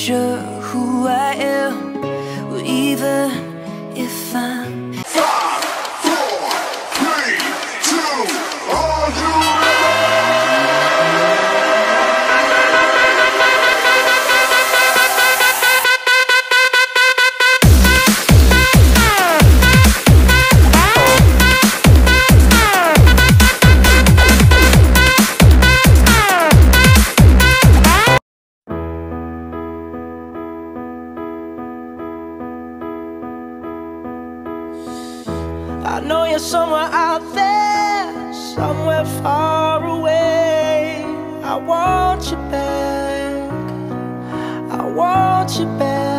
sure who I am, or even if I'm 5, 4, 3, 2, are you I know you're somewhere out there, somewhere far away. I want you back, I want you back.